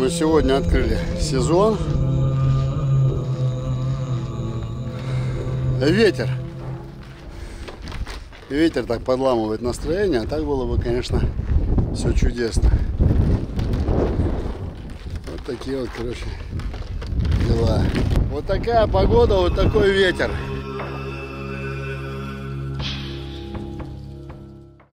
уже сегодня открыли сезон. Ветер. Ветер так подламывает настроение, а так было бы, конечно, все чудесно. Вот такие вот, короче, дела. Вот такая погода, вот такой ветер.